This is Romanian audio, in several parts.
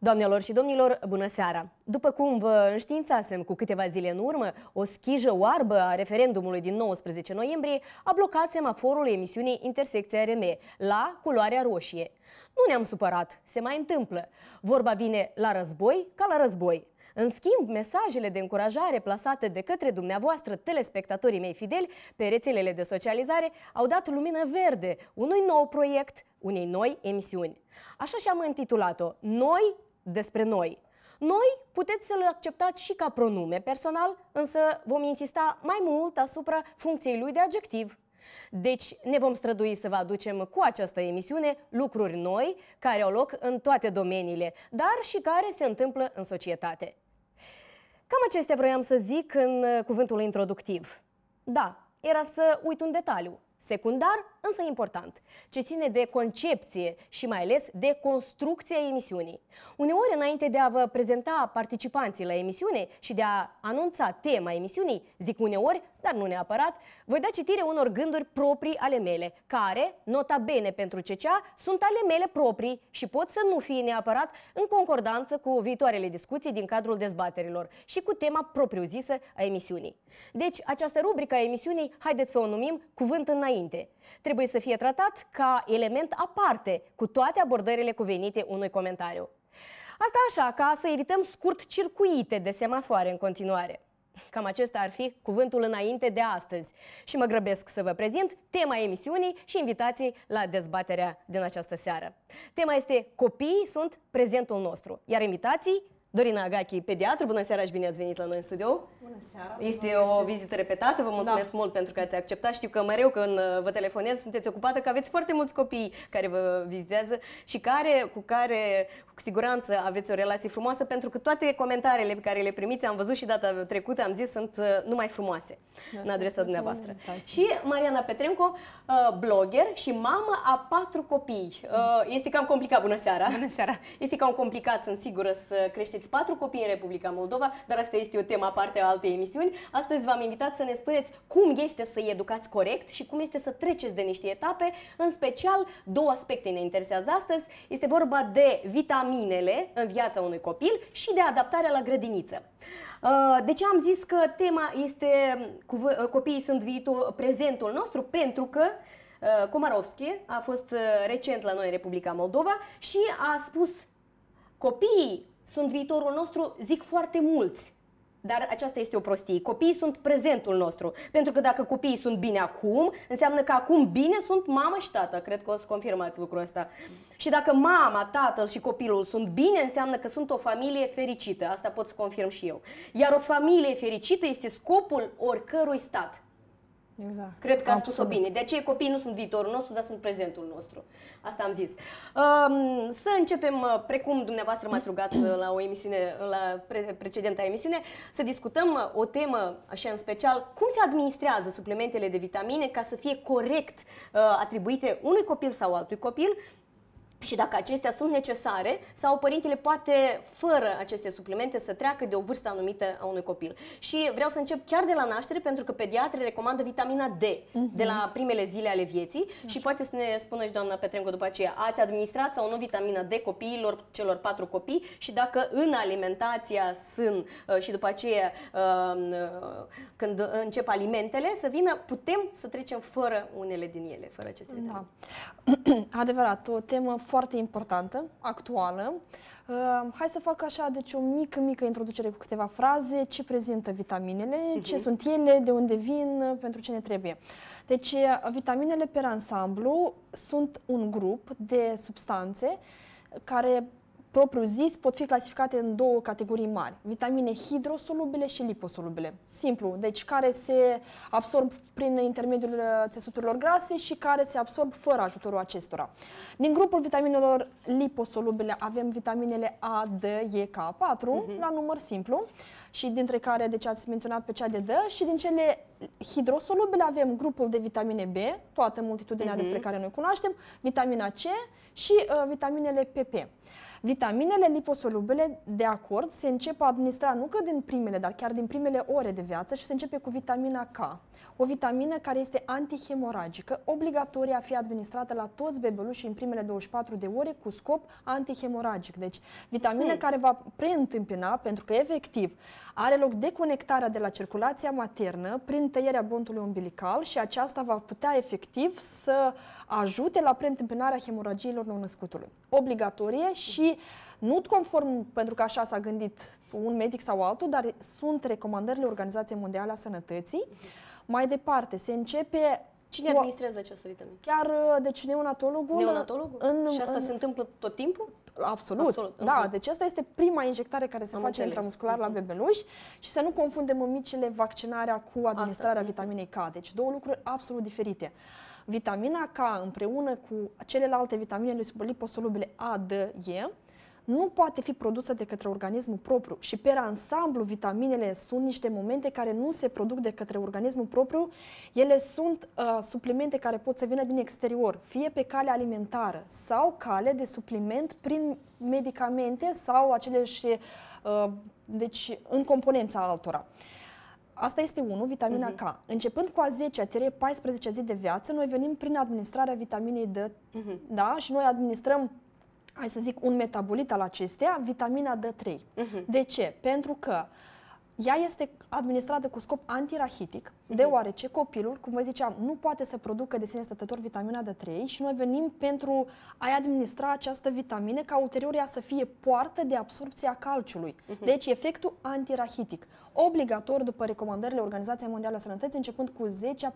Doamnelor și domnilor, bună seara! După cum vă înștiințasem cu câteva zile în urmă, o schijă oarbă a referendumului din 19 noiembrie a blocat semaforul emisiunii Intersecția RM la culoarea roșie. Nu ne-am supărat, se mai întâmplă. Vorba vine la război ca la război. În schimb, mesajele de încurajare plasate de către dumneavoastră, telespectatorii mei fideli, pe rețelele de socializare, au dat lumină verde unui nou proiect, unei noi emisiuni. Așa și-am intitulat-o Noi despre noi. Noi puteți să-l acceptați și ca pronume personal, însă vom insista mai mult asupra funcției lui de adjectiv. Deci ne vom strădui să vă aducem cu această emisiune lucruri noi care au loc în toate domeniile, dar și care se întâmplă în societate. Cam acestea vroiam să zic în cuvântul introductiv. Da, era să uit un detaliu, secundar, însă important, ce ține de concepție și mai ales de construcția emisiunii. Uneori, înainte de a vă prezenta participanții la emisiune și de a anunța tema emisiunii, zic uneori, dar nu neapărat, voi da citire unor gânduri proprii ale mele, care, nota bene pentru CCA, sunt ale mele proprii și pot să nu fie neapărat în concordanță cu viitoarele discuții din cadrul dezbaterilor și cu tema propriu-zisă a emisiunii. Deci, această rubrică a emisiunii, haideți să o numim Cuvânt înainte. Trebuie să fie tratat ca element aparte, cu toate abordările cuvenite unui comentariu. Asta așa, ca să evităm scurt-circuite de semafoare în continuare. Cam acesta ar fi cuvântul înainte de astăzi. Și mă grăbesc să vă prezint tema emisiunii și invitații la dezbaterea din această seară. Tema este Copiii sunt prezentul nostru, iar invitații Dorina Agachi, pediatru, bună seara și bine ați venit la noi în studio. Bună seara. Este o vizită repetată, vă mulțumesc mult pentru că ați acceptat. Știu că mereu când vă telefonez sunteți ocupată, că aveți foarte mulți copii care vă vizitează și cu care cu siguranță aveți o relație frumoasă, pentru că toate comentariile pe care le primiți, am văzut și data trecută, am zis, sunt numai frumoase în adresa dumneavoastră. Și Mariana Petrenco, blogger și mamă a 4 copii. Este cam complicat, bună seara. Bună seara. Este cam complicat, sunt sigură, să creșteți 4 copii în Republica Moldova, dar asta este o temă aparte a altei emisiuni. Astăzi v-am invitat să ne spuneți cum este să-i educați corect și cum este să treceți de niște etape. În special, două aspecte ne interesează astăzi. Este vorba de vitaminele în viața unui copil și de adaptarea la grădiniță. De ce am zis că tema este copiii sunt prezentul nostru? Pentru că Komarovski a fost recent la noi în Republica Moldova și a spus: copiii sunt viitorul nostru, zic foarte mulți, dar aceasta este o prostie. Copiii sunt prezentul nostru, pentru că dacă copiii sunt bine acum, înseamnă că acum bine sunt mama și tata. Cred că o să confirmați lucrul ăsta. Și dacă mama, tatăl și copilul sunt bine, înseamnă că sunt o familie fericită. Asta pot să confirm și eu. Iar o familie fericită este scopul oricărui stat. Exact. Cred că a spus-o bine. De aceea copiii nu sunt viitorul nostru, dar sunt prezentul nostru. Asta am zis. Să începem, precum dumneavoastră m-ați rugat la o emisiune, la precedenta emisiune, să discutăm o temă, așa în special, cum se administrează suplimentele de vitamine ca să fie corect atribuite unui copil sau altui copil, și dacă acestea sunt necesare sau părintele poate, fără aceste suplimente, să treacă de o vârstă anumită a unui copil. Și vreau să încep chiar de la naștere, pentru că pediatrii recomandă vitamina D de la primele zile ale vieții. Și poate să ne spună și doamna Petrenco după aceea, ați administrat sau nu vitamina D copiilor, celor 4 copii, și dacă în alimentația sunt și după aceea când încep alimentele să vină, putem să trecem fără unele din ele, fără aceste vitamine. Da. Adevărat, o temă foarte importantă, actuală. Hai să fac așa, deci o mică introducere cu câteva fraze. Ce prezintă vitaminele, ce sunt ele, de unde vin, pentru ce ne trebuie. Deci, vitaminele per ansamblu sunt un grup de substanțe care, propriu zis, pot fi clasificate în două categorii mari: vitamine hidrosolubile și liposolubile. Simplu, deci care se absorb prin intermediul țesuturilor grase și care se absorb fără ajutorul acestora. Din grupul vitaminelor liposolubile avem vitaminele A, D, E, K4, la număr simplu, și dintre care, deci ați menționat pe cea de D, și din cele hidrosolubile avem grupul de vitamine B, toată multitudinea despre care noi cunoaștem, vitamina C și vitaminele PP. Vitaminele liposolubile, de acord, se încep a administra nu că din primele, dar chiar din primele ore de viață și se începe cu vitamina K. O vitamină care este antihemoragică, obligatorie a fi administrată la toți bebelușii în primele 24 de ore cu scop antihemoragic. Deci, vitamină care va preîntâmpina, pentru că efectiv are loc deconectarea de la circulația maternă prin tăierea bundului umbilical și aceasta va putea efectiv să ajute la preîntâmpinarea hemoragiilor nou-născutului. Obligatorie și nu conform, pentru că așa s-a gândit un medic sau altul, dar sunt recomandările Organizației Mondiale a Sănătății. Mai departe, se începe... Cine administrează această vitamină? Chiar, deci neonatologul. Neonatologul? Și asta se întâmplă tot timpul? Absolut. Da, deci asta este prima injectare care se face intramuscular la bebeluși și să nu confundem mămicile vaccinarea cu administrarea vitaminei K. Deci două lucruri absolut diferite. Vitamina K împreună cu celelalte vitamine liposolubile A, D, E nu poate fi produsă de către organismul propriu și pe ansamblu vitaminele sunt niște momente care nu se produc de către organismul propriu, ele sunt suplimente care pot să vină din exterior, fie pe cale alimentară sau cale de supliment prin medicamente sau aceleși, deci în componența altora. Asta este 1, vitamina K. Începând cu a 10-14 zi de viață, noi venim prin administrarea vitaminei D, da? Și noi administrăm, hai să zic, un metabolit al acesteia, vitamina D3. De ce? Pentru că ea este administrată cu scop antirahitic, deoarece copilul, cum vă ziceam, nu poate să producă de sine stătător vitamina D3 și noi venim pentru a-i administra această vitamină ca ulterior ea să fie poartă de absorbție a calciului. Deci efectul antirahitic, obligator după recomandările Organizației Mondiale a Sănătății, începând cu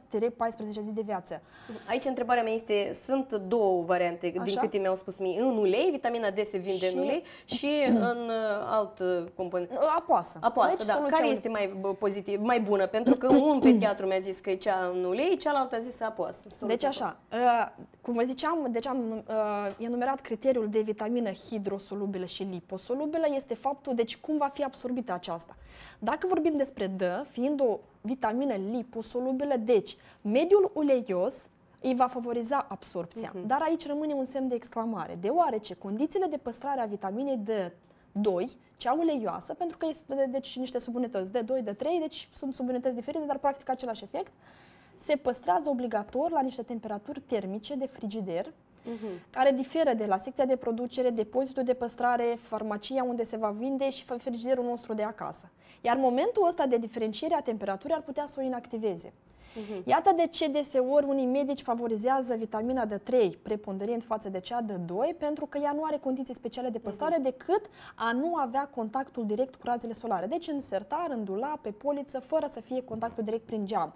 10-14 zi de viață. Aici întrebarea mea este, sunt două variante, din câte mi-au spus mie, în ulei, vitamina D se vinde în ulei și în alt component. Apoasă. Apoasă, deci, da. Care este mai pozitiv, mai bună? Pentru că un pediatru mi-a zis că e cea în ulei, cealaltă a zis apoasă. Deci așa, cum vă ziceam, deci am enumerat criteriul de vitamină hidrosolubilă și liposolubilă, este faptul, deci cum va fi absorbită aceasta. Dacă vorbim despre D, fiind o vitamină liposolubilă, deci mediul uleios îi va favoriza absorpția. Dar aici rămâne un semn de exclamare, deoarece condițiile de păstrare a vitaminei D2, cea uleioasă, pentru că este deci niște subunități D2, D3, deci sunt subunități diferite, dar practic același efect, se păstrează obligator la niște temperaturi termice de frigider, care diferă de la secția de producere, depozitul de păstrare, farmacia unde se va vinde și frigiderul nostru de acasă. Iar momentul ăsta de diferențiere a temperaturii ar putea să o inactiveze. Iată de ce deseori unii medici favorizează vitamina D3 preponderent față de cea D2, pentru că ea nu are condiții speciale de păstrare decât a nu avea contactul direct cu razele solare. Deci în sertar, în dulap, pe poliță, fără să fie contactul direct prin geam.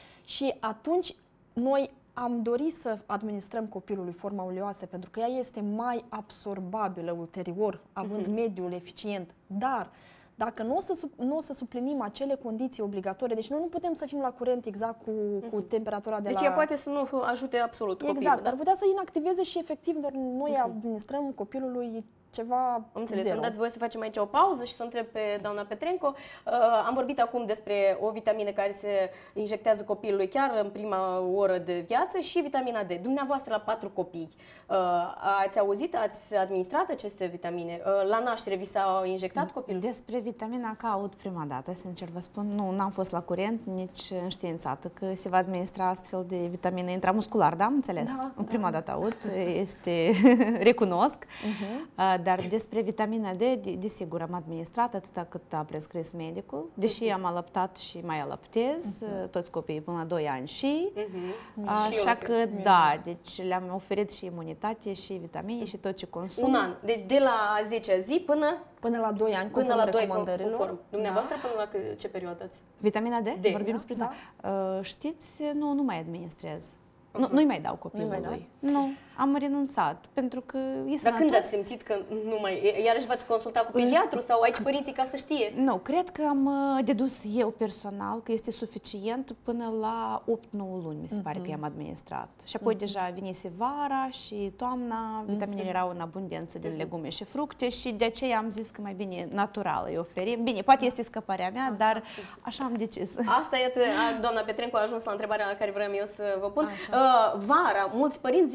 Și atunci noi am dorit să administrăm copilului forma uleoasă pentru că ea este mai absorbabilă ulterior, având mediul eficient, dar dacă nu o să suplinim acele condiții obligatorii, deci noi nu putem să fim la curent exact cu temperatura de deci ea poate să nu ajute absolut copilul. Exact, dar putea să inactiveze și efectiv noi administrăm copilului ceva înțeles. zero. Îmi dați voie să facem aici o pauză și să întreb pe doamna Petrenco. Am vorbit acum despre o vitamină care se injectează copilului chiar în prima oră de viață și vitamina D. Dumneavoastră la 4 copii, ați auzit, ați administrat aceste vitamine? La naștere vi s-a injectat copilul? Despre vitamina K aud prima dată, sincer vă spun. Nu, n-am fost la curent, nici înștiințată că se va administra astfel de vitamine intramuscular, da? Am înțeles? Da, prima dată aud, este recunosc. Dar despre vitamina D, desigur, am administrat atâta cât a prescris medicul, deși am alăptat și mai alăptez toți copiii până la 2 ani și așa că, da, deci le-am oferit și imunitate și vitamine și tot ce consum. Un an, deci de la 10-a zi până la 2 ani, până la 2 conform. Dumneavoastră până la ce perioadă ați? Vitamina D? Vorbim despre asta. Știți, nu mai administrez. Nu-i mai dau copilului. Nu, am renunțat, pentru că e sănătos. Dar când ați simțit că nu mai... Iarăși v-ați consultat cu pediatru sau aici părinții ca să știe? Nu, cred că am dedus eu personal că este suficient până la 8-9 luni, mi se pare că i-am administrat. Și apoi deja venise vara și toamna, vitaminele erau în abundență din legume și fructe și de aceea am zis că mai bine natural îi oferim. Bine, poate este scăparea mea, dar așa am decis. Asta, iată, doamna Petrenco a ajuns la întrebarea la care vreau eu să vă pun. Vara, mulți părinți zic că, dar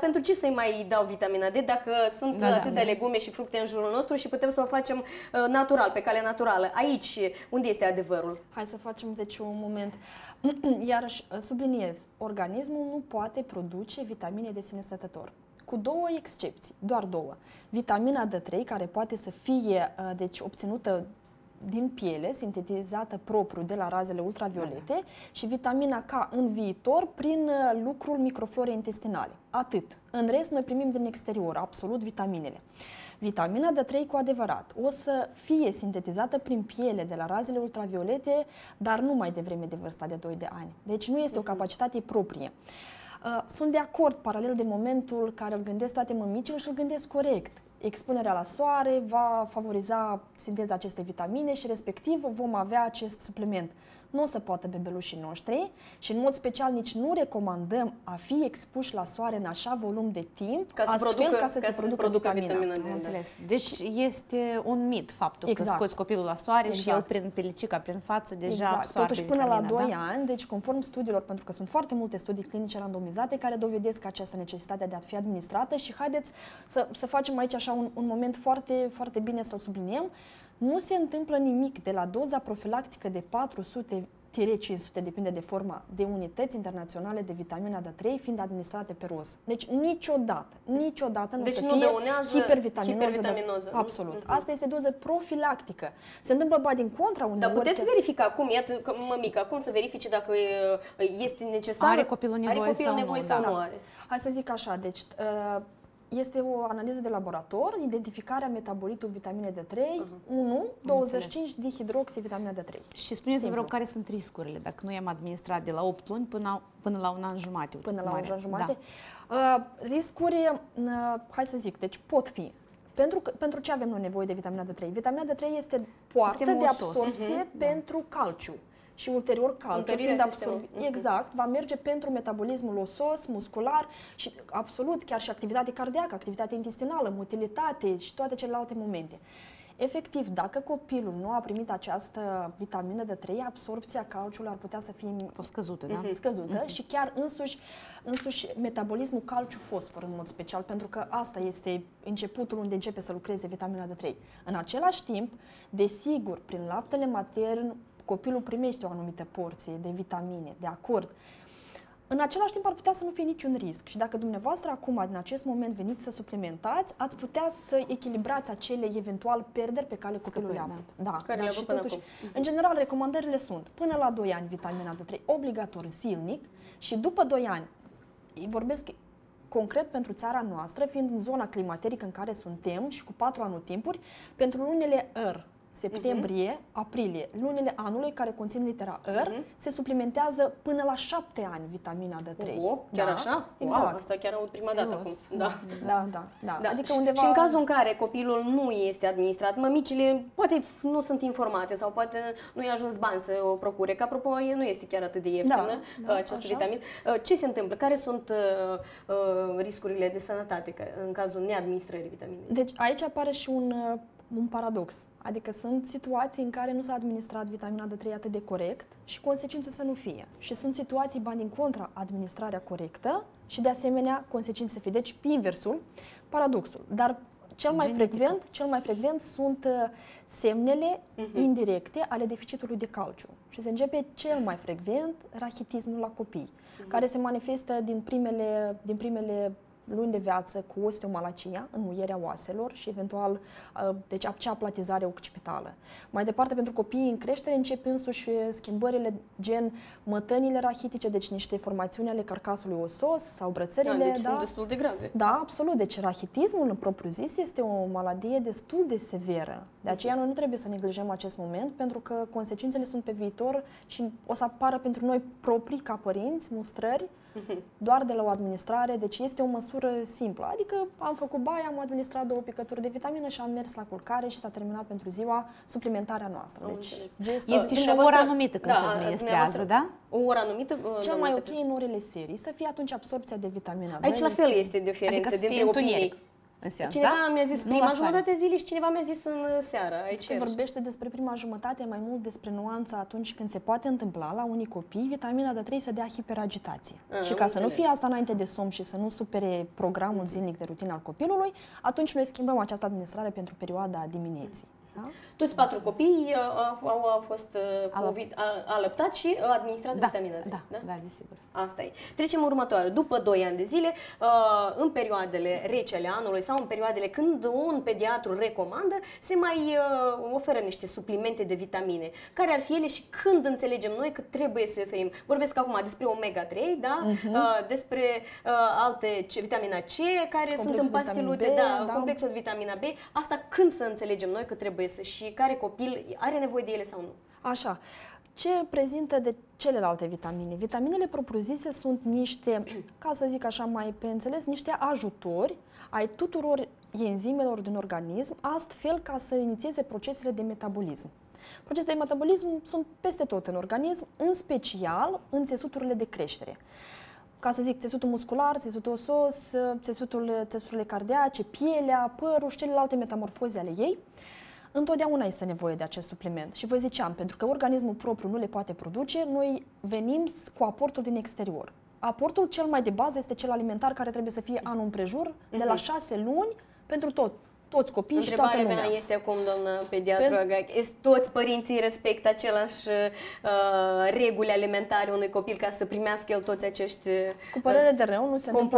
pentru ce să-i mai dau vitamina D dacă sunt atâtea legume și fructe în jurul nostru și putem să o facem natural, pe cale naturală? Aici, unde este adevărul? Hai să facem deci un moment. Iarăși subliniez, organismul nu poate produce vitamine de sine stătător. Cu două excepții, doar două. Vitamina D3, care poate să fie deci, obținută din piele, sintetizată propriu de la razele ultraviolete, și vitamina K în viitor prin lucrul microflorei intestinale. Atât. În rest, noi primim din exterior absolut vitaminele. Vitamina D3 cu adevărat o să fie sintetizată prin piele de la razele ultraviolete, dar nu mai devreme de vârsta de 2 de ani. Deci nu este o capacitate proprie. Sunt de acord, paralel de momentul care îl gândesc toate mămicile și îl gândesc corect. Expunerea la soare va favoriza sinteza acestei vitamine și respectiv vom avea acest supliment. Nu o să poată bebelușii noștri și în mod special nici nu recomandăm a fi expuși la soare în așa volum de timp, ca să se producă vitamina. Am înțeles. Deci este un mit faptul că scoți copilul la soare și el prin pelicica, prin față deja absorbe Totuși până la 2 ani, deci conform studiilor, pentru că sunt foarte multe studii clinice randomizate care dovedesc această necesitate de a fi administrată și haideți să facem aici așa un moment foarte, foarte bine să-l subliniem. Nu se întâmplă nimic de la doza profilactică de 400-500, depinde de forma, de unități internaționale de vitamina D3 fiind administrate pe roz. Deci niciodată nu deci să nu fie hipervitaminoză. Absolut. Asta este doză profilactică. Se întâmplă ba din contra uneori. Dar puteți verifica acum, iată, mămica, cum să verifice dacă este necesar? Are copilul nevoie sau nu are? Hai să zic așa, deci este o analiză de laborator, identificarea metabolitului vitaminei D3, 1,25 dihidroxivitamina D3. Și spuneți-vă, rog, care sunt riscurile dacă noi am administrat de la 8 luni până la un an jumate? Până la un an jumate? Riscuri, hai să zic, deci pot fi. Pentru ce avem noi nevoie de vitamina D3? Vitamina D3 este poartă de absorbție pentru calciu. Și ulterior calciu, fiind absorbit, va merge pentru metabolismul osos, muscular și absolut chiar și activitate cardiacă, activitate intestinală, motilitate și toate celelalte momente. Efectiv, dacă copilul nu a primit această vitamină D3, absorbția calciului ar putea să fie scăzută, scăzută și chiar însuși metabolismul calciu-fosfor în mod special, pentru că asta este începutul unde începe să lucreze vitamina D3. În același timp, desigur, prin laptele matern, copilul primește o anumită porție de vitamine, de acord. În același timp ar putea să nu fie niciun risc și dacă dumneavoastră acum, în acest moment, veniți să suplimentați, ați putea să echilibrați acele eventual pierderi pe care copilul le-a avut. Da, și totuși, în general, recomandările sunt până la 2 ani vitamina D3 obligatoriu zilnic și după 2 ani, vorbesc concret pentru țara noastră, fiind în zona climaterică în care suntem și cu 4 anotimpuri, pentru lunile septembrie, aprilie, lunile anului care conțin litera R, se suplimentează până la 7 ani vitamina D3. Chiar așa? Exact. Wow, asta chiar aud prima dată acum. Da. Adică undeva... Și în cazul în care copilul nu este administrat, mămicile poate nu sunt informate sau poate nu i-a ajuns bani să o procure, că apropo nu este chiar atât de ieftină această vitamină. Ce se întâmplă? Care sunt riscurile de sănătate în cazul neadministrării vitaminei? Deci aici apare și un paradox. Adică sunt situații în care nu s-a administrat vitamina D3 atât de corect și consecințe să nu fie. Și sunt situații, din contra, administrarea corectă și de asemenea consecințe să fie. Deci inversul, paradoxul. Dar cel mai frecvent sunt semnele indirecte ale deficitului de calciu. Și se începe cel mai frecvent rachitismul la copii, care se manifestă din primele luni de viață cu osteomalacia, înmuierea oaselor și eventual deci acea aplatizare occipitală. Mai departe, pentru copiii în creștere încep însuși schimbările gen mătănile rachitice, deci niște formațiuni ale carcasului osos sau brățările. Deci sunt destul de grave. Da, absolut. Deci rachitismul în propriu zis este o maladie destul de severă. De aceea noi nu trebuie să neglijăm acest moment, pentru că consecințele sunt pe viitor și o să apară pentru noi proprii ca părinți mustrări doar de la o administrare, deci este o măsură simplă. Adică am făcut baie, am administrat 2 picături de vitamină și am mers la culcare și s-a terminat pentru ziua suplimentarea noastră. Deci este și o oră anumită când se administrează, da? O oră anumită? Cel mai ok în orele serii, să fie atunci absorbția de vitamina D. Aici la fel este diferență dintre opinii. în sens, cineva da? mi-a zis prima jumătate zilei și cineva mi-a zis în seară. Aici se vorbește despre prima jumătate, mai mult despre nuanța atunci când se poate întâmpla la unii copii vitamina D3 să dea hiperagitație. Și ca să nu fie asta înainte de somn și să nu supere programul zilnic de rutină al copilului, atunci noi schimbăm această administrare pentru perioada dimineții. Da? Toți 4 copii au fost alăptați și administrați vitamina D. Da, desigur. Asta e. Trecem următoare. După 2 ani de zile, în perioadele reci ale anului sau în perioadele când un pediatru recomandă, se mai oferă niște suplimente de vitamine. Care ar fi ele și când înțelegem noi că trebuie să oferim? Vorbesc acum despre omega-3, da? Despre alte, vitamina C, care sunt în pastilute, complexul de vitamina B. Asta când să înțelegem noi că trebuie să, și care copil are nevoie de ele sau nu? Așa. Ce prezintă de celelalte vitamine? Vitaminele propriu-zise sunt niște, ca să zic așa mai pe înțeles, niște ajutori ai tuturor enzimelor din organism, astfel ca să inițieze procesele de metabolism. Procesele de metabolism sunt peste tot în organism, în special în țesuturile de creștere. Ca să zic, țesutul muscular, țesutul osos, țesuturile cardiace, pielea, părul și celelalte metamorfoze ale ei. Întotdeauna este nevoie de acest supliment. Și vă ziceam, pentru că organismul propriu nu le poate produce, noi venim cu aportul din exterior. Aportul cel mai de bază este cel alimentar, care trebuie să fie anul împrejur, de la 6 luni, pentru toți copiii și toată lumea. Întrebarea mea este acum, doamnă pediatru, toți părinții respectă același reguli alimentare unui copil ca să primească el toți acești Cu părere de rău,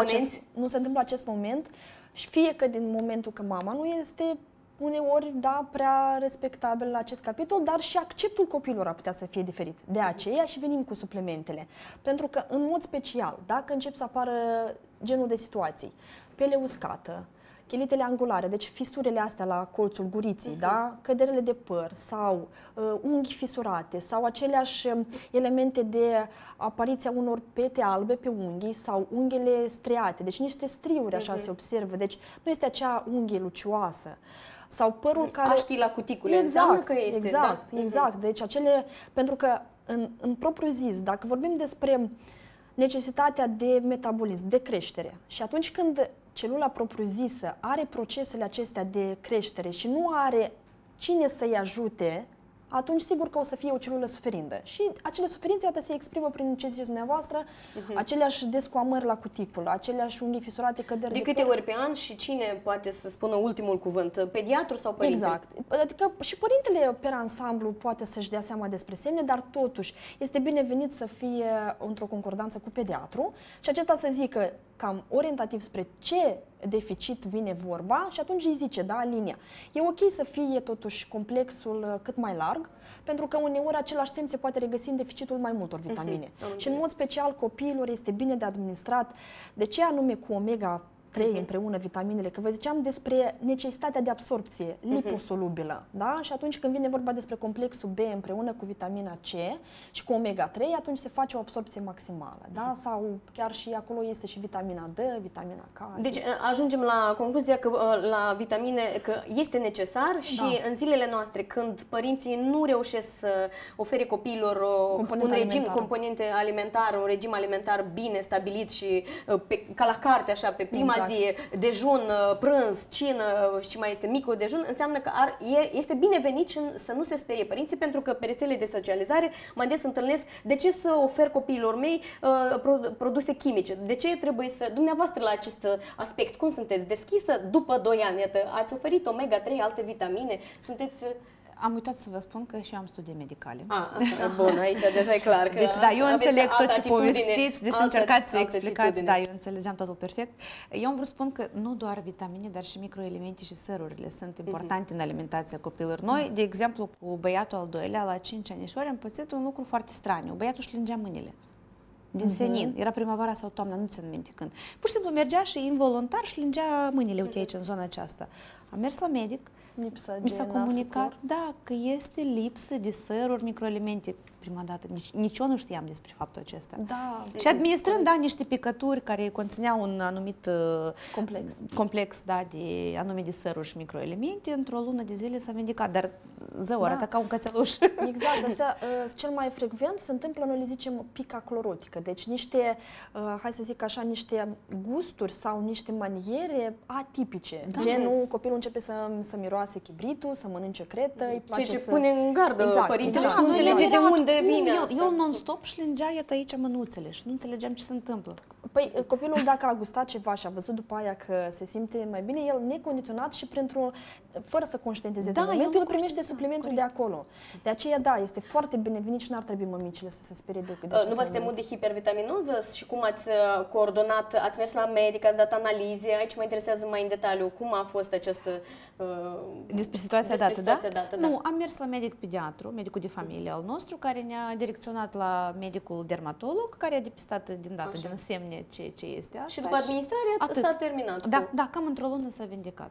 nu se întâmplă acest moment, și fie că din momentul că mama nu este uneori, da, prea respectabil la acest capitol, dar și acceptul copilor ar putea să fie diferit. De aceea și venim cu suplementele. Pentru că, în mod special, dacă încep să apară genul de situații, piele uscată, chelitele angulare, deci fisurele astea la colțul guriții, da? Căderele de păr sau unghi fisurate sau aceleași elemente de apariția unor pete albe pe unghii sau unghiile striate, deci niște striuri așa se observă, deci nu este acea unghie lucioasă. Sau părul care... Aștii la cuticule, înseamnă că este... Exact, exact. Deci acele... Pentru că în propriu zis, dacă vorbim despre necesitatea de metabolism, de creștere, și atunci când celula propriu-zisă are procesele acestea de creștere și nu are cine să-i ajute, atunci sigur că o să fie o celulă suferindă. Și acele suferințe, iată, se exprimă prin ce ziceți dumneavoastră, aceleași descoamări la cuticulă, aceleași unghii fisurate, căderi de câte ori pe an și cine poate să spună ultimul cuvânt? Pediatru sau părinte? Exact. Adică și părintele per ansamblu poate să-și dea seama despre semne, dar totuși este binevenit să fie într-o concordanță cu pediatru și acesta să zică cam orientativ spre ce deficit vine vorba și atunci îi zice, da, linia. E ok să fie totuși complexul cât mai larg, pentru că uneori același semn se poate regăsi în deficitul mai multor vitamine. Și în mod special copiilor este bine de administrat. De ce anume cu omega 3 împreună vitaminele, că vă ziceam despre necesitatea de absorpție liposolubilă, da? Și atunci când vine vorba despre complexul B împreună cu vitamina C și cu omega-3, atunci se face o absorpție maximală, da? Sau chiar și acolo este și vitamina D, vitamina K. Deci ajungem la concluzia că la vitamine că este necesar și în zilele noastre când părinții nu reușesc să ofere copiilor componente alimentare, un regim alimentar bine stabilit și ca la carte așa pe prima zi, dejun, prânz, cină și mai este micul dejun, înseamnă că este binevenit și să nu se sperie părinții, pentru că pe rețelele de socializare mai des întâlnesc de ce să ofer copiilor mei produse chimice, de ce trebuie să, dumneavoastră la acest aspect, cum sunteți deschisă după 2 ani, iată, ați oferit omega-3, alte vitamine, sunteți... Am uitat să vă spun că și eu am studii medicale. Bun, aici deja e clar că deci, da, eu înțeleg tot ce povestiți, deci încercați să explicați, da, eu înțelegeam totul perfect. Eu am vrut să spun că nu doar vitamine, dar și microelemente și sărurile sunt importante în alimentația copilor. Noi, de exemplu, cu băiatul al doilea, la 5 anișori, am pățit un lucru foarte straniu. Băiatul își lingea mâinile. Din senin. Era primăvara sau toamna, nu țin minte când. Pur și simplu mergea și involuntar și lingea mâinile, uite aici, în zona aceasta. Am mers la medic, mi s-a comunicat, da, că este lipsă de săruri, microelemente. Prima dată, nici eu nu știam despre faptul acesta. Da. Și administrând, da, niște picături care conțineau un anumit complex, da, de anumite săruri și microelemente, într-o lună de zile s-a vindecat. Dar arată ca un cățeluș. Exact, asta cel mai frecvent se întâmplă, noi le zicem pica clorotică, deci niște, hai să zic așa, niște gusturi sau niște maniere atipice. Genul, copilul începe să miroase chibritul, să mănânce cretă, îi place ce pune în gardă părintele și nu noi înțelege de unde vine el non-stop și lingea, iată aici mânuțele și nu înțelegeam ce se întâmplă. Păi copilul dacă a gustat ceva și a văzut după aia că se simte mai bine, el necondiționat și fără să conștientizeze momentul, el primește suplimentul de acolo. De aceea, da, este foarte binevenit și n-ar trebui mămicile să se sperie de acest Nu v-ați temut de hipervitaminoză și cum ați coordonat, ați mers la medic, ați dat analize, aici mă interesează mai în detaliu cum a fost această despre situația dată, da? Nu, da. Am mers la medic pediatru, medicul de familie al nostru, care ne-a direcționat la medicul dermatolog, care a depistat din dată, din semne ce este asta. Și după administrare s-a terminat. Da, cam într-o lună s-a vindecat.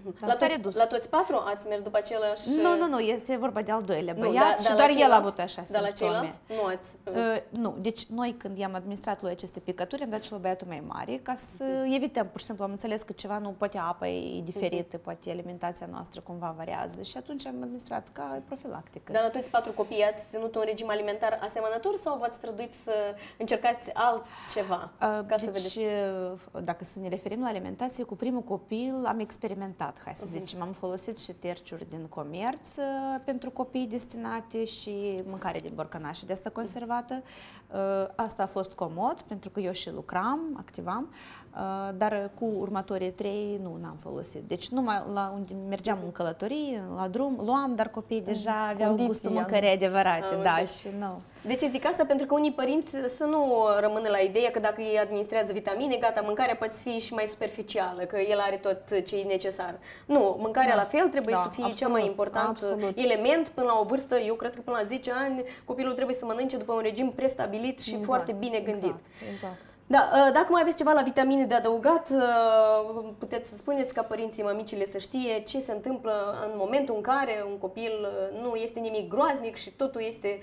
La toți patru ați mers după același... Nu, este vorba de al doilea băiat și doar el a avut așa simptome. Dar la ceilalți nu ați... Nu, deci noi când i-am administrat lui aceste picături, am dat și la băiatul mai mare, ca să evităm, pur și simplu, am înțeles că ceva nu, poate apa e diferită, poate alimentația noastră cumva variază și atunci am administrat ca profilactică. Dar la toți patru copii ați ținut un regim alimentar asemănător sau v-ați străduit să încercați altceva? Deci, dacă să ne referim la alimentație, cu primul copil am experimentat, hai să zicem, am folosit și terciuri din comerț pentru copii destinate și mâncare din borcănaș de asta conservată. Asta a fost comod, pentru că eu și lucram, activam, dar cu următorii 3 n-am folosit. Deci numai la unde mergeam în călătorie, la drum, luam, dar copiii deja aveau gustul mâncării adevărate. Da, și nu. De ce zic asta? Pentru că unii părinți să nu rămână la ideea că dacă ei administrează vitamine, gata, mâncarea poate fi și mai superficială, că el are tot ce e necesar. Nu, mâncarea la fel trebuie să fie cea mai important element până la o vârstă, eu cred că până la 10 ani copilul trebuie să mănânce după un regim prestabilit și foarte bine gândit. Exact. Da, dacă mai aveți ceva la vitamine de adăugat, puteți să spuneți ca părinții, mămicile să știe ce se întâmplă în momentul în care un copil nu este nimic groaznic și totul este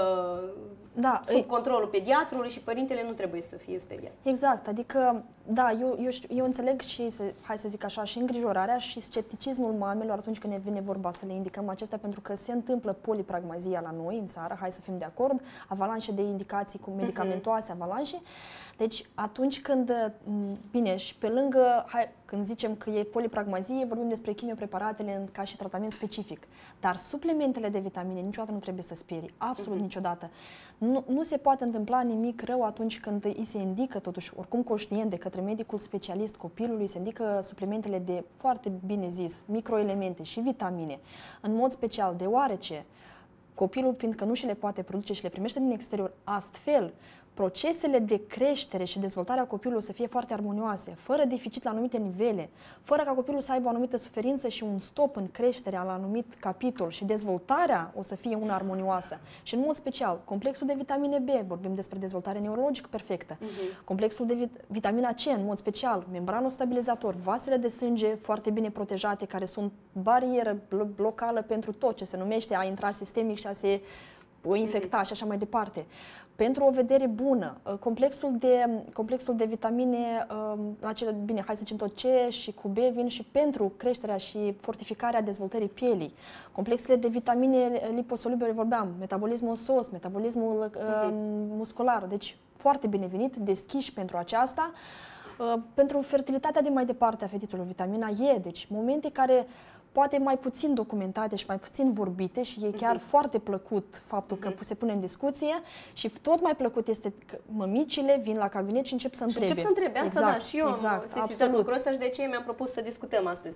sub controlul pediatrului și părintele nu trebuie să fie speriat. Exact, adică, da, eu înțeleg și, hai să zic așa, și îngrijorarea și scepticismul mamelor atunci când ne vine vorba să le indicăm acestea, pentru că se întâmplă polipragmazia la noi în țară, hai să fim de acord, avalanșe de indicații cu medicamentoase, avalanșe. Deci atunci când, bine, și pe lângă, când zicem că e polipragmazie, vorbim despre chimiopreparatele ca și tratament specific. Dar suplementele de vitamine niciodată nu trebuie să sperie, absolut niciodată. Nu se poate întâmpla nimic rău atunci când îi se indică, totuși, oricum conștient de către medicul specialist copilului, se indică suplementele de, foarte bine zis, microelemente și vitamine, în mod special, deoarece copilul, fiindcă nu și le poate produce și le primește din exterior, astfel, procesele de creștere și dezvoltarea copilului să fie foarte armonioase, fără deficit la anumite nivele, fără ca copilul să aibă o anumită suferință și un stop în creșterea la anumit capitol și dezvoltarea o să fie una armonioasă. Și în mod special, complexul de vitamine B, vorbim despre dezvoltare neurologică perfectă, complexul de vitamina C, în mod special, membranul stabilizator, vasele de sânge foarte bine protejate, care sunt barieră locală pentru tot ce se numește a intra sistemic și a se infecta și așa mai departe. Pentru o vedere bună, complexul de vitamine, bine, hai să zicem tot C și cu B vin și pentru creșterea și fortificarea dezvoltării pielii. Complexele de vitamine liposolubile, vorbeam, metabolismul ossos, metabolismul muscular, deci foarte binevenit, deschiși pentru aceasta. Pentru fertilitatea de mai departe a fetițelor, vitamina E, deci momente care poate mai puțin documentate și mai puțin vorbite și e chiar foarte plăcut faptul că se pune în discuție și tot mai plăcut este că mămicile vin la cabinet și încep să întrebe. Încep să întrebe, asta da, și eu am sesizat lucrul ăsta și de aceea mi-am propus să discutăm astăzi.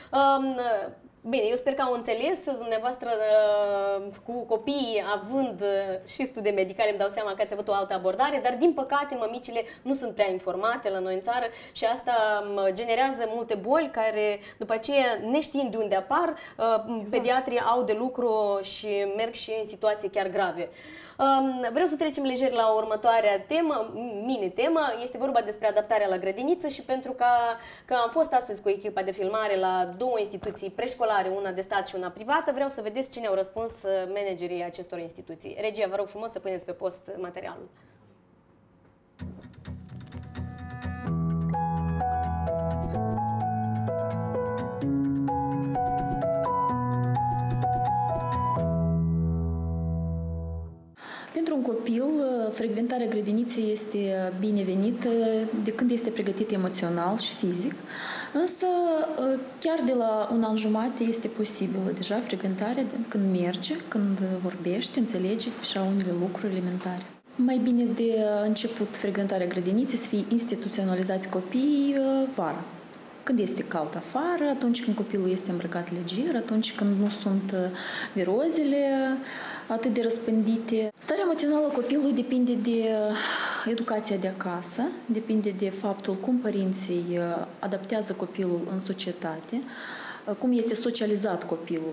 Bine, eu sper că au înțeles dumneavoastră cu copiii, având și studii medicale, îmi dau seama că ați avut o altă abordare, dar din păcate mămicile nu sunt prea informate la noi în țară și asta generează multe boli care după aceea, neștiind de unde apar, pediatrii au de lucru și merg și în situații chiar grave. Vreau să trecem lejer la următoarea temă, mini-temă. Este vorba despre adaptarea la grădiniță și pentru că am fost astăzi cu echipa de filmare la două instituții preșcolare, una de stat și una privată, vreau să vedeți cine au răspuns managerii acestor instituții. Regia, vă rog frumos să puneți pe post materialul. copil, frecventarea grădiniței este binevenită de când este pregătit emoțional și fizic, însă chiar de la un an jumate este posibilă deja frecventarea când merge, când vorbește, înțelege deja unele lucruri elementare. Mai bine de început frecventarea grădiniței să fie instituționalizați copiii vara. Când este cald afară, atunci când copilul este îmbrăcat leger, atunci când nu sunt virozele atât de răspândite. Starea emoțională a copilului depinde de educația de acasă, depinde de faptul cum părinții adaptează copilul în societate, cum este socializat copilul.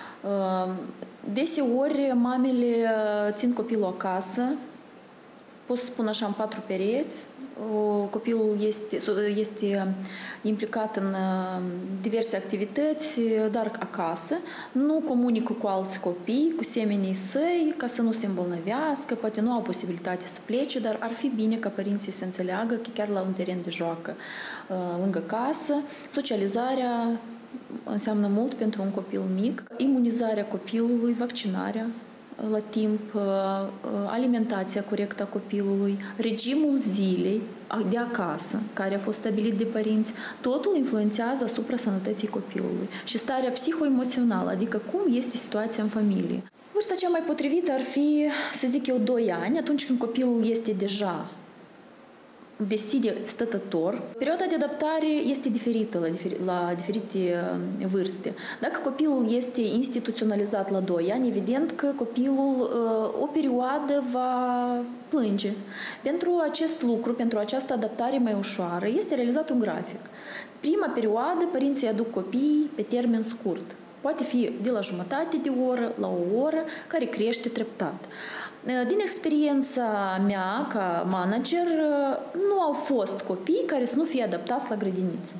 Deseori, mamele țin copilul acasă, pot să spun așa, în 4 pereți. Copilul este implicat în diverse activități, dar acasă, nu comunică cu alți copii, cu semenii săi, ca să nu se îmbolnăvească, poate nu au posibilitate să plece, dar ar fi bine ca părinții să înțeleagă că chiar la un teren de joacă lângă casă, socializarea înseamnă mult pentru un copil mic, imunizarea copilului, vaccinarea la timp, alimentația corectă a copilului, regimul zilei de acasă, care a fost stabilit de părinți, totul influențează asupra sănătății copilului și starea psihoemoțională, adică cum este situația în familie. Vârsta cea mai potrivită ar fi, să zic eu, 2 ani, atunci când copilul este deja de sine stătător. Perioada de adaptare este diferită la diferite vârste. Dacă copilul este instituționalizat la 2 ani, evident că copilul o perioadă va plânge. Pentru acest lucru, pentru această adaptare mai ușoară, este realizat un grafic. Prima perioadă, părinții aduc copiii pe termen scurt. Poate fi de la jumătate de oră la o oră, care crește treptat. Din experiența mea ca manager, nu au fost copii care să nu fie adaptați la grădiniță.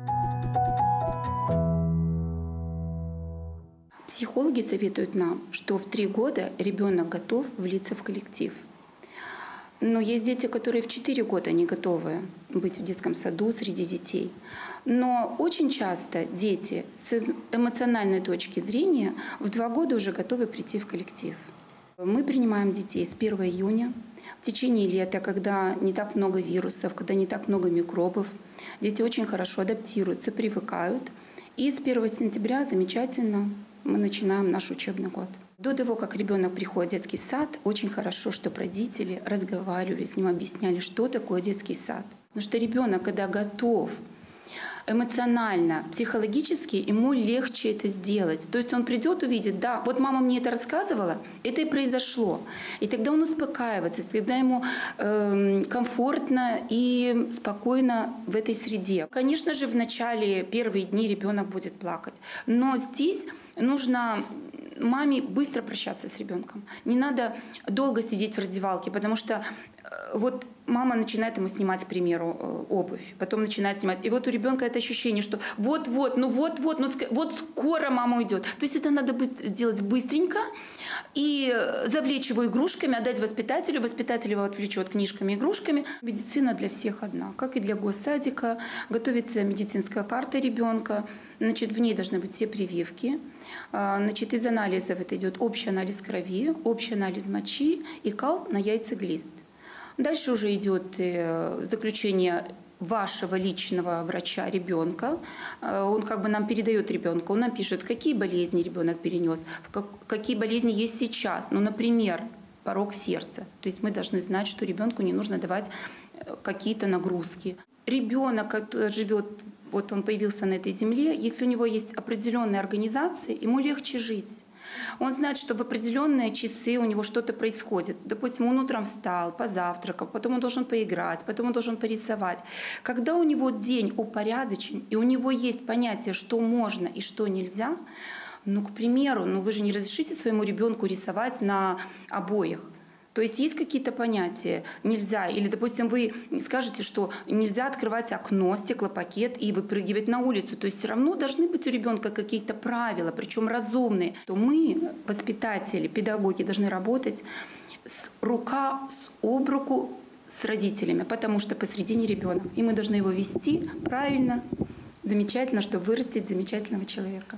Психологи советуют нам, что в 3 года ребенок готов влиться в коллектив. Но есть дети, которые в 4 года не готовы быть в детском саду среди детей. Но очень часто дети с эмоциональной точки зрения в 2 года уже готовы прийти в коллектив. Мы принимаем детей с 1 июня. В течение лета, когда не так много вирусов, когда не так много микробов, дети очень хорошо адаптируются, привыкают. И с 1 сентября замечательно мы начинаем наш учебный год. До того, как ребенок приходит в детский сад, очень хорошо, чтобы родители разговаривали с ним, объясняли, что такое детский сад. Потому что ребенок, когда готов эмоционально, психологически, ему легче это сделать. То есть он придет, увидит, да, вот мама мне это рассказывала, это и произошло. И тогда он успокаивается, тогда ему комфортно и спокойно в этой среде. Конечно же, в начале, первые дни ребенок будет плакать. Но здесь нужно маме быстро прощаться с ребенком. Не надо долго сидеть в раздевалке, потому что вот мама начинает ему снимать, к примеру, обувь, потом начинает снимать. И вот у ребенка это ощущение, что вот-вот, ну вот-вот, ну вот скоро мама уйдет. То есть это надо сделать быстренько и завлечь его игрушками, отдать воспитателю. Воспитатель его отвлечет книжками, игрушками. Медицина для всех одна, как и для госсадика. Готовится медицинская карта ребенка. Значит, в ней должны быть все прививки. Значит, из анализов это идет общий анализ крови, общий анализ мочи и кал на яйцеглист. Дальше уже идет заключение вашего личного врача ребенка. Он как бы нам передает ребенка, он нам пишет, какие болезни ребенок перенес, какие болезни есть сейчас. Ну, например, порок сердца. То есть мы должны знать, что ребенку не нужно давать какие-то нагрузки. Ребенок, который живет, вот он появился на этой земле, если у него есть определенная организация, ему легче жить. Он знает, что в определенные часы у него что-то происходит. Допустим, он утром встал, позавтракал, потом он должен поиграть, потом он должен порисовать. Когда у него день упорядочен, и у него есть понятие, что можно и что нельзя, ну, к примеру, ну, вы же не разрешите своему ребенку рисовать на обоях. То есть есть какие-то понятия «нельзя», или, допустим, вы скажете, что нельзя открывать окно, стеклопакет и выпрыгивать на улицу. То есть все равно должны быть у ребенка какие-то правила, причем разумные. То мы, воспитатели, педагоги, должны работать рука об руку с родителями, потому что посредине ребенок. И мы должны его вести правильно, замечательно, чтобы вырастить замечательного человека.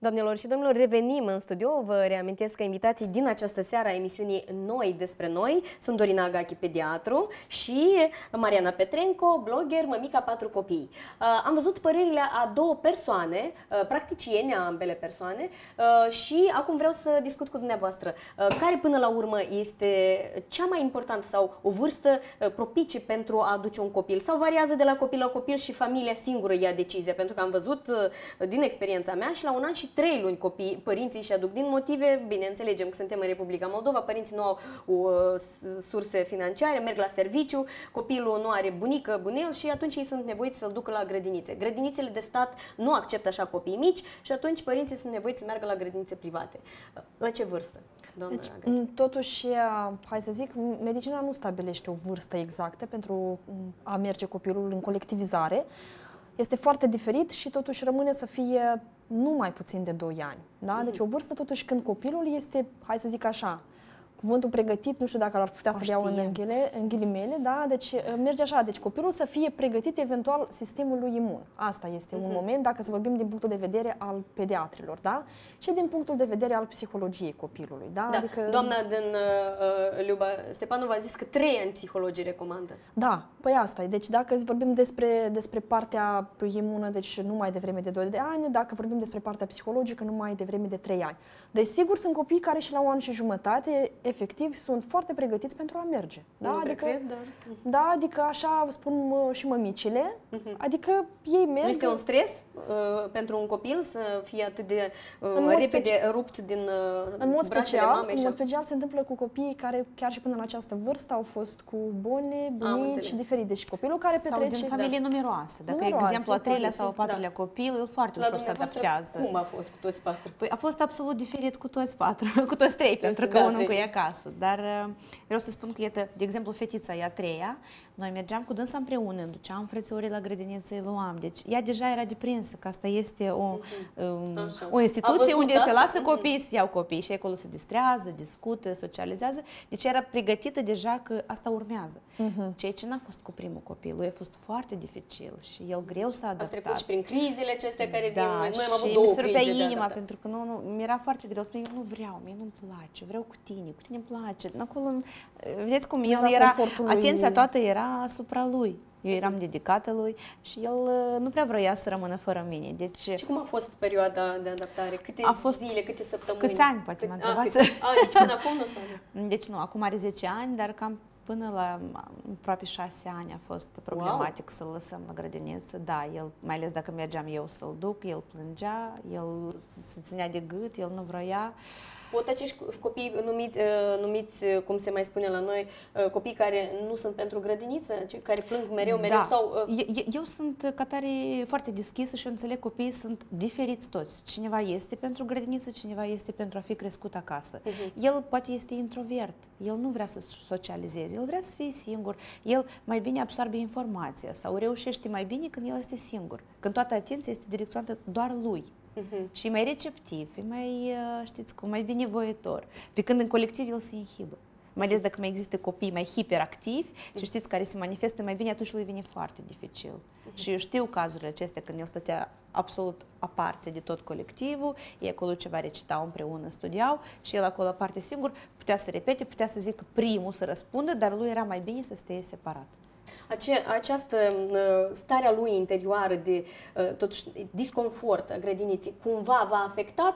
Doamnelor și domnilor, revenim în studio. Vă reamintesc că invitații din această seară a emisiunii Noi despre noi sunt Dorina Agachi, pediatru, și Mariana Petrenco, blogger, mămica 4 copii. Am văzut părerile a două persoane, practicieni, ambele persoane, și acum vreau să discut cu dumneavoastră. Care până la urmă este cea mai importantă sau o vârstă propice pentru a aduce un copil? Sau variază de la copil la copil și familia singură ia decizia? Pentru că am văzut din experiența mea și la un an și 3 luni părinții își aduc din motive, bine, înțelegem că suntem în Republica Moldova, părinții nu au surse financiare, merg la serviciu, copilul nu are bunică, bunel și atunci ei sunt nevoiți să-l ducă la grădinițe. Grădinițele de stat nu acceptă așa copii mici și atunci părinții sunt nevoiți să meargă la grădinițe private. La ce vârstă? Deci, totuși, hai să zic, medicina nu stabilește o vârstă exactă pentru a merge copilul în colectivizare. Este foarte diferit și totuși rămâne să fie nu mai puțin de 2 ani. Da? Deci o vârstă totuși când copilul este, hai să zic așa, cuvântul pregătit, nu știu dacă ar putea să-l iau în ghilimele, da? Deci merge așa, deci copilul să fie pregătit eventual sistemul lui imun. Asta este un moment, dacă să vorbim din punctul de vedere al pediatrilor, da? Și din punctul de vedere al psihologiei copilului, da? Da. Adică... Doamna din Liuba Stepanova a zis că 3 ani psihologii recomandă. Da, păi asta e. Deci dacă vorbim despre partea imună, deci nu mai devreme de 2 de ani, dacă vorbim despre partea psihologică, nu mai devreme de 3 ani. Deci sigur sunt copii care și la 1 an și jumătate efectiv sunt foarte pregătiți pentru a merge. Da? Nu adică, cred, dar... da, adică așa spun și mămicile, adică ei merg... Nu este un stres pentru un copil să fie atât de repede rupt din brațele mamei? În mod special se întâmplă cu copiii care chiar și până la această vârstă au fost cu bune, bunici și diferite. Deci copilul care petrece... Sau din familie numeroase. Dacă e exemplu a 3-lea sau a 4-lea copil, el foarte ușor se adaptează. Cum a fost cu toți 4? Păi a fost absolut diferit cu toți 4, cu toți 3, pentru că unul cu ea acasă. Dar vreau să spun că, iată, de exemplu, fetița e a 3-a, noi mergeam cu dânsa împreună, duceam frățiorii la grădiniță, îi luam. Deci ea deja era deprinsă, că asta este o instituție unde se lasă copiii să iau copii și acolo se distrează, discută, socializează. Deci era pregătită deja că asta urmează. Ceea ce n-a fost cu primul copil, lui a fost foarte dificil și el greu s-a adaptat. A trecut și prin crizele acestea care vin. Noi am avut și 2 mi se rupea crize inima, pentru că mi-era foarte greu. Spune, eu nu vreau, mie nu-mi place, vreau cu tine îmi place. Acolo, vedeți cum el era, atenția toată era asupra lui. Eu eram dedicată lui și el nu prea vroia să rămână fără mine. Deci, și cum a fost perioada de adaptare? Câte zile, câte săptămâni? Câți ani, poate mă întrebați? Deci până acum nu s-a. Deci nu, acum are 10 ani, dar cam până la aproape 6 ani a fost problematic să-l lăsăm la grădiniță. Da, el, mai ales dacă mergeam eu să-l duc, el plângea, el se ținea de gât, el nu vroia. Pot acești copii numiți, cum se mai spune la noi, copii care nu sunt pentru grădiniță, care plâng mereu, da. Sau... Eu sunt ca tare foarte deschisă și eu înțeleg copiii sunt diferiți toți. Cineva este pentru grădiniță, cineva este pentru a fi crescut acasă. El poate este introvert, el nu vrea să socializeze, el vrea să fie singur, el mai bine absorbe informația sau reușește mai bine când el este singur, când toată atenția este direcționată doar lui. Și e mai receptiv, e mai, știți cum, mai binevoitor. Pe când în colectiv el se inhibă. Mai ales dacă mai există copii mai hiperactivi și știți, care se manifestă mai bine, atunci lui vine foarte dificil. Și eu știu cazurile acestea când el stătea absolut aparte de tot colectivul, ei acolo ceva recitau împreună, studiau și el acolo aparte singur, putea să repete, putea să zică primul să răspundă, dar lui era mai bine să stea separat. Această starea lui interioară de totuși disconfort a grădiniței cumva v-a afectat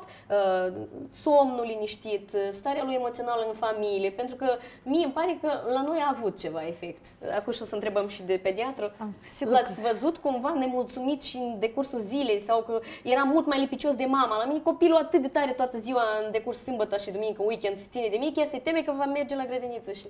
somnul liniștit, starea lui emoțională în familie, pentru că mie îmi pare că la noi a avut ceva efect. Acum și o să întrebăm și de pediatru. L-ați văzut cumva nemulțumit și în decursul zilei sau că era mult mai lipicios de mama? La mine copilul atât de tare toată ziua în decurs sâmbătă și duminică, weekend, se ține de mine, chiar se teme că va merge la grădiniță. Și...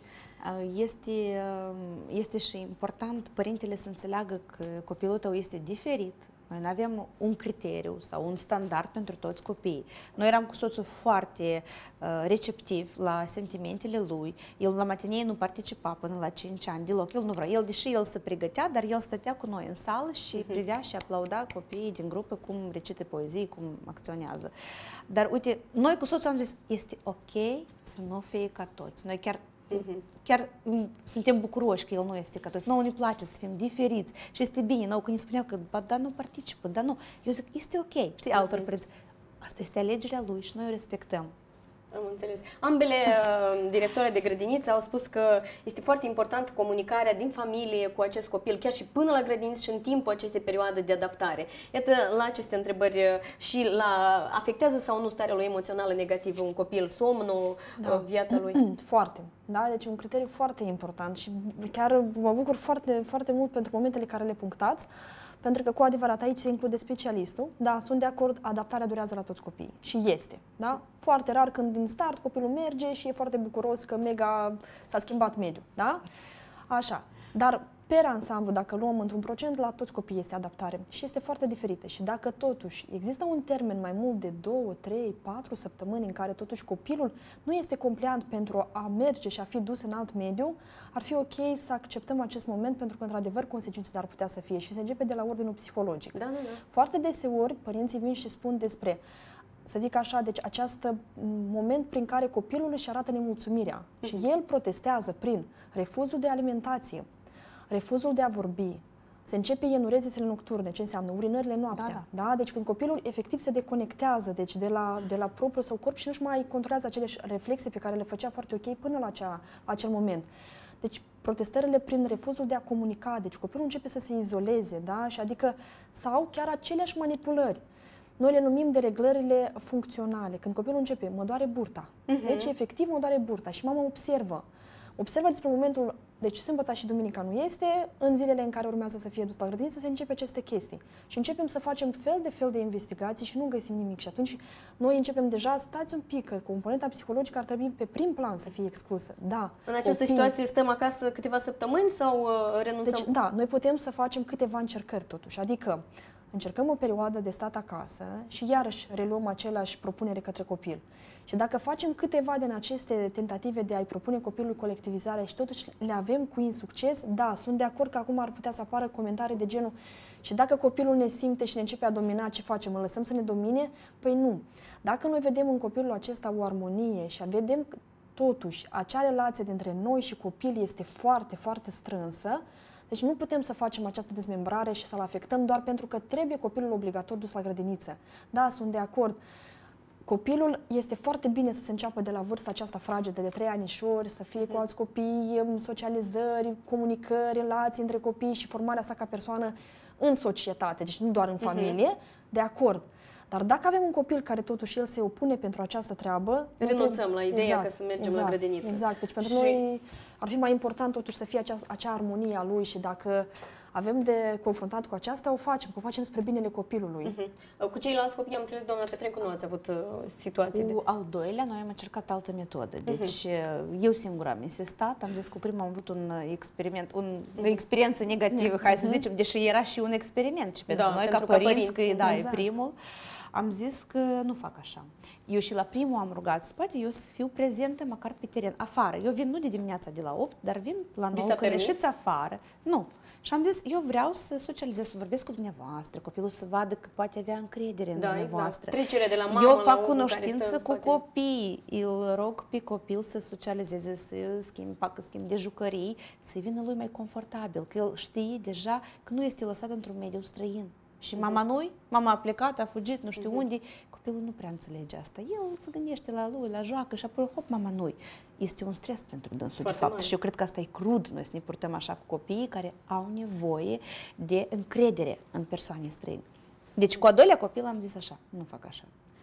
Este și important părintele să înțeleagă că copilul tău este diferit. Noi nu avem un criteriu sau un standard pentru toți copiii. Noi eram cu soțul foarte receptiv la sentimentele lui. El la matinee nu participa până la 5 ani deloc. El nu vrea. El, deși el se pregătea, dar el stătea cu noi în sală și privea și aplauda copiii din grupă cum recită poezii, cum acționează. Dar uite, noi cu soțul am zis, este ok să nu fie ca toți. Noi chiar suntem bucuroși că el nu este ca toți. Nouă ne place să fim diferiți și este bine. Nouă când ne spuneau că, ba, da, nu participă, dar nu. Eu zic, este ok. Știi, altor părinți, Asta este alegerea lui și noi o respectăm. Am înțeles. Ambele directoare de grădiniță au spus că este foarte important comunicarea din familie cu acest copil, chiar și până la grădiniță și în timpul acestei perioade de adaptare. Iată, la aceste întrebări și afectează sau nu starea lui emoțională negativă un copil, somnul, viața lui? Foarte. Da? Deci un criteriu foarte important și chiar mă bucur foarte, foarte mult pentru momentele care le punctați, pentru că cu adevărat aici se include specialistul. Da, sunt de acord, adaptarea durează la toți copiii și este. Da? Foarte rar când din start copilul merge și e foarte bucuros că mega s-a schimbat mediul. Da? Așa. Dar per ansamblu, dacă luăm într-un procent, la toți copiii este adaptare și este foarte diferită. Și dacă totuși există un termen mai mult de 2, 3, 4 săptămâni în care totuși copilul nu este compliant pentru a merge și a fi dus în alt mediu, ar fi ok să acceptăm acest moment pentru că, într-adevăr, consecințele ar putea să fie și se începe de la ordinul psihologic. Da. Foarte deseori, părinții vin și spun despre, să zic așa, deci acest moment prin care copilul își arată nemulțumirea și el protestează prin refuzul de alimentație, refuzul de a vorbi, se începe enurezisele nocturne, ce înseamnă urinările noaptea. Da? Deci când copilul efectiv se deconectează deci de la propriul său corp și nu-și mai controlează aceleși reflexe pe care le făcea foarte ok până la acel moment. Deci protestările prin refuzul de a comunica, deci copilul începe să se izoleze, da? Și adică, sau chiar aceleași manipulări. Noi le numim dereglările funcționale. Când copilul începe, mă doare burta. Deci efectiv mă doare burta și mama observă. Observă despre momentul, deci sâmbătă și duminica nu este, în zilele în care urmează să fie dus la grădiniță se începe aceste chestii. Și începem să facem fel de investigații și nu găsim nimic. Și atunci noi începem deja, stați un pic, că componenta psihologică ar trebui pe prim plan să fie exclusă. Da. În această situație stăm acasă câteva săptămâni sau renunțăm? Deci, da, noi putem să facem câteva încercări totuși, adică încercăm o perioadă de stat acasă și iarăși reluăm aceleași propunere către copil. Și dacă facem câteva din aceste tentative de a-i propune copilului colectivizare și totuși le avem cu insucces, da, sunt de acord că acum ar putea să apară comentarii de genul și dacă copilul ne simte și ne începe a domina, ce facem? Îl lăsăm să ne domine? Păi nu. Dacă noi vedem în copilul acesta o armonie și vedem totuși acea relație dintre noi și copil este foarte, foarte strânsă, deci nu putem să facem această dezmembrare și să-l afectăm doar pentru că trebuie copilul obligator dus la grădiniță. Da, sunt de acord. Copilul este foarte bine să se înceapă de la vârsta aceasta fragedă de 3 anișori, să fie cu alți copii, socializări, comunicări, relații între copii și formarea sa ca persoană în societate, deci nu doar în familie, de acord. Dar dacă avem un copil care totuși el se opune pentru această treabă... Renunțăm la ideea că să mergem la grădiniță. Exact, deci pentru noi ar fi mai important totuși să fie acea armonie a lui și dacă avem de confruntat cu aceasta, o facem spre binele copilului. Cu ceilalți copii, am înțeles, doamna Petrencu, nu ați avut situații Cu al doilea, noi am încercat altă metodă. Deci, eu singura am insistat, am zis că prima am avut un experiment, o experiență negativă, hai să zicem, deși era și un experiment și pentru noi ca părinți, că e primul. Am zis că nu fac așa. Eu și la primul am rugat, poate eu să fiu prezentă măcar pe teren, afară. Eu vin nu de dimineața de la 8, dar vin la 9 când ieșiți afară. Nu. Și am zis, eu vreau să socializez, să vorbesc cu dumneavoastră, copilul să vadă că poate avea încredere în dumneavoastră. Exact. Trecerea de la mamă eu fac cunoștință cu copii, îl rog pe copil să socializeze, să facă schimb de jucării, să-i vină lui mai confortabil, că el știe deja că nu este lăsat într-un mediu străin. Și mama a plecat, a fugit, nu știu unde, copilul nu prea înțelege asta. El se gândește la lui, la joacă și apoi, hop, mama nu. Este un stres pentru dânsul, de fapt. Și eu cred că asta e crud, noi să ne purtăm așa cu copiii care au nevoie de încredere în persoane străine. Deci cu a doilea copil am zis așa, nu fac așa.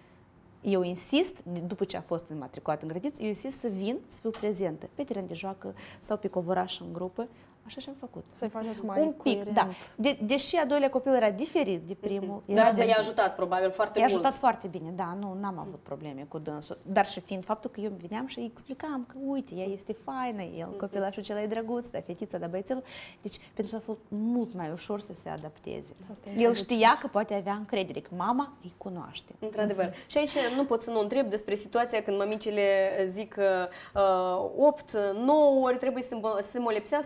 Eu insist, după ce a fost înmatriculat în grădiniță, eu insist să vin, să fiu prezentă pe teren de joacă sau pe covoraș în grupă. Așa și-am făcut. Să-i faceți mai un pic, da. Deși a doilea copil era diferit de primul. Dar asta i-a ajutat probabil foarte mult. I-a ajutat foarte bine, da, n-am avut probleme cu dânsul. Dar și fiind faptul că eu veneam și îi explicam că uite, ea este faină, el copilașul acela e drăguț, da, fetița, da, băiețelul. Deci pentru a fost mult mai ușor să se adapteze. El știa că poate avea încredere, că mama îi cunoaște. Într-adevăr. Și aici nu pot să nu întreb despre situația când mămicile zic că 8-9 ori trebuie să molepsească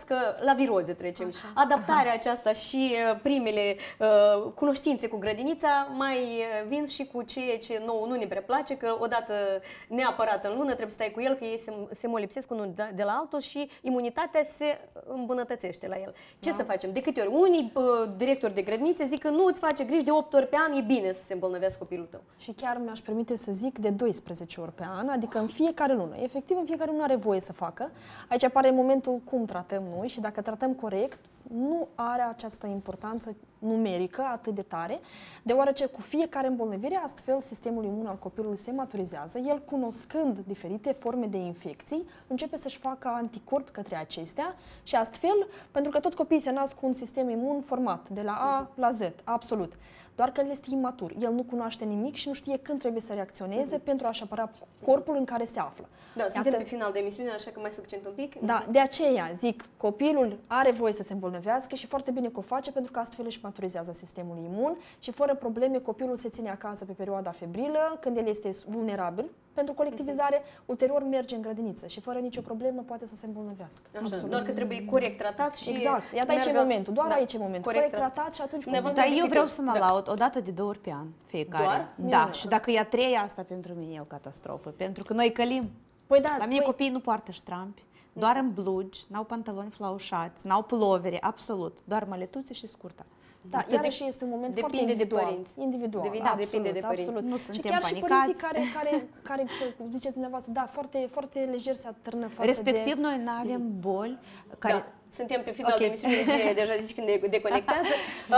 la viroze trecem. Așa. Adaptarea aceasta și primele cunoștințe cu grădinița mai vin și cu ceea ce nouă nu ne prea place, că odată neapărat în lună trebuie să stai cu el, că ei se molipsesc unul de la altul și imunitatea se îmbunătățește la el. Ce să facem? De câte ori? Unii directori de grădinițe zic că nu îți face griji de 8 ori pe an, e bine să se îmbolnăvească copilul tău. Și chiar mi-aș permite să zic de 12 ori pe an, adică în fiecare lună. Efectiv, în fiecare lună are voie să facă. Aici apare momentul cum tratăm noi și dacă tratăm corect, nu are această importanță numerică atât de tare, deoarece cu fiecare îmbolnăvire, astfel, sistemul imun al copilului se maturizează, el cunoscând diferite forme de infecții, începe să-și facă anticorpi către acestea și astfel, pentru că toți copiii se nasc cu un sistem imun format, de la A la Z, absolut. Doar că el este imatur, el nu cunoaște nimic și nu știe când trebuie să reacționeze pentru a-și apăra corpul în care se află. Da, suntem pe final de emisiune, așa că mai succint un pic. Da, de aceea zic, copilul are voie să se îmbolnăvească și foarte bine că o face pentru că astfel își maturizează sistemul imun și fără probleme copilul se ține acasă pe perioada febrilă, când el este vulnerabil pentru colectivizare, ulterior merge în grădiniță și fără nicio problemă poate să se îmbolnăvească. Așa, doar că trebuie corect tratat și exact, iată aici e momentul, doar aici e momentul, corect tratat și atunci... Dar eu vreau să mă laud o dată de 2 ori pe an, fiecare. Doar? Da, și dacă e a 3-a, asta pentru mine e o catastrofă, pentru că noi călim. Păi da, La mine copiii nu poartă ștrampi, doar în blugi, n-au pantaloni flaușați, n-au pulovere, absolut, doar măletuțe și scurtă. Da, iarăși este un moment foarte individual. Individual, depinde de părinți. Absolut. Nu suntem și chiar panicați. și părinții care ziceți dumneavoastră, da, foarte, foarte lejer se atârnă față respectiv, noi nu avem boli care... Da. Suntem pe final de emisiune, deja zici când deconectează.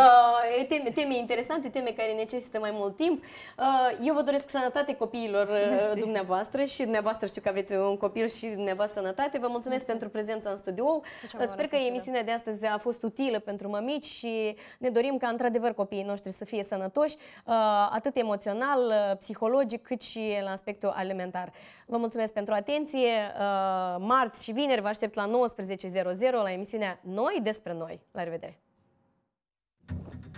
Teme interesante, teme care necesită mai mult timp. Eu vă doresc sănătate copiilor dumneavoastră și dumneavoastră știu că aveți un copil și dumneavoastră sănătate. Vă mulțumesc pentru prezența în studio. Sper că emisiunea de astăzi a fost utilă pentru mămici și ne dorim ca într-adevăr copiii noștri să fie sănătoși, atât emoțional, psihologic, cât și la aspectul alimentar. Vă mulțumesc pentru atenție. Marți și vineri vă aștept la 19:00 la emisiunea Noi despre noi. La revedere!